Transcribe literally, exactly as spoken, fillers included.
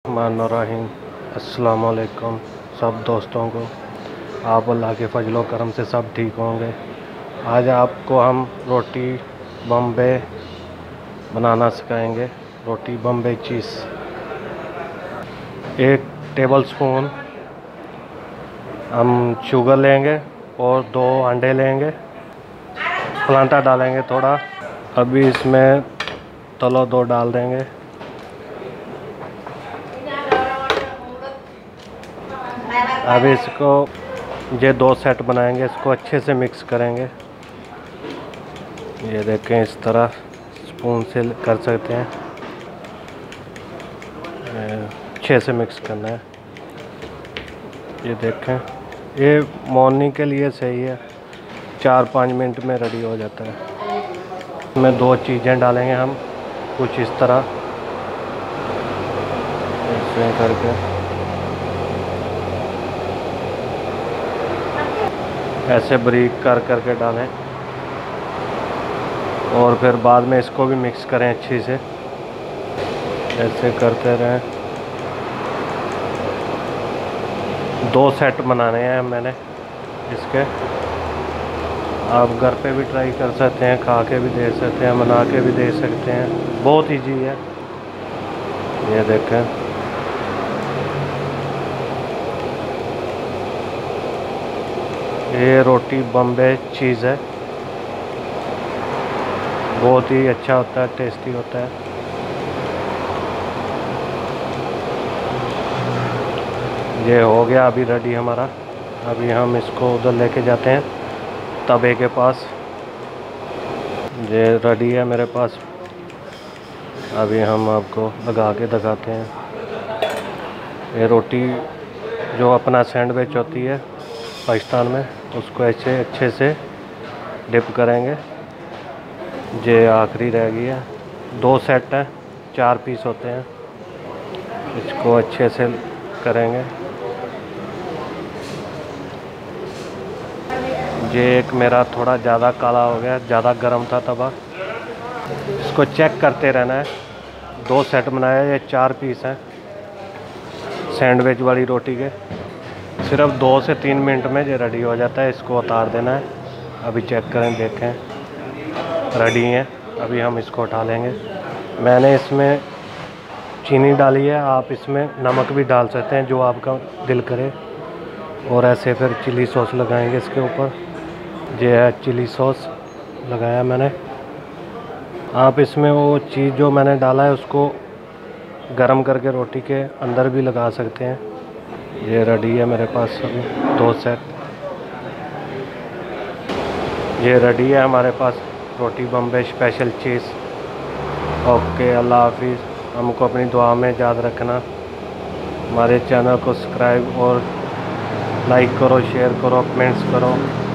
बिस्मिल्लाहिर्रहमानिर्रहीम। अस्सलाम वालेकुम सब दोस्तों को। आप अल्लाह के फजलो करम से सब ठीक होंगे। आज आपको हम रोटी बम्बे बनाना सिखाएंगे। रोटी बम्बे चीज़। एक टेबल स्पून हम शुगर लेंगे और दो अंडे लेंगे, प्लांटा डालेंगे थोड़ा। अभी इसमें तलो दो डाल देंगे। अभी इसको ये दो सेट बनाएंगे, इसको अच्छे से मिक्स करेंगे। ये देखें, इस तरह स्पून से कर सकते हैं, अच्छे से मिक्स करना है। ये देखें, ये मॉर्निंग के लिए सही है, चार पाँच मिनट में रेडी हो जाता है। इसमें दो चीज़ें डालेंगे हम, कुछ इस तरह ऐसे करके, ऐसे बारीक कर करके डालें और फिर बाद में इसको भी मिक्स करें अच्छी से, ऐसे करते रहें। दो सेट बनाने हैं मैंने इसके। आप घर पे भी ट्राई कर सकते हैं, खा के भी दे सकते हैं, बना के भी दे सकते हैं, बहुत इजी है। ये देखें, ये रोटी बम्बे चीज़ है, बहुत ही अच्छा होता है, टेस्टी होता है। ये हो गया अभी रेडी हमारा। अभी हम इसको उधर लेके जाते हैं तवे के पास। ये रेडी है मेरे पास। अभी हम आपको लगा के दिखाते हैं। ये रोटी जो अपना सैंडविच होती है पाकिस्तान में, उसको ऐसे अच्छे से डिप करेंगे। ये आखिरी रह गई है, दो सेट है, चार पीस होते हैं। इसको अच्छे से करेंगे। ये एक मेरा थोड़ा ज़्यादा काला हो गया, ज़्यादा गर्म था तवा। इसको चेक करते रहना है। दो सेट बनाया, ये चार पीस हैं सैंडविच वाली रोटी के। सिर्फ दो से तीन मिनट में ये रेडी हो जाता है। इसको उतार देना है। अभी चेक करें, देखें रेडी हैं। अभी हम इसको उठा लेंगे। मैंने इसमें चीनी डाली है, आप इसमें नमक भी डाल सकते हैं जो आपका दिल करे। और ऐसे फिर चिली सॉस लगाएंगे इसके ऊपर। ये है चिली सॉस लगाया मैंने। आप इसमें वो चीज़ जो मैंने डाला है उसको गरम करके रोटी के अंदर भी लगा सकते हैं। ये रेडी है मेरे पास अभी दो सेट। ये रेडी है हमारे पास रोटी बम्बे स्पेशल चीज़। ओके, अल्लाह हाफिज़। हमको अपनी दुआ में याद रखना। हमारे चैनल को सब्सक्राइब और लाइक करो, शेयर करो, कमेंट्स करो।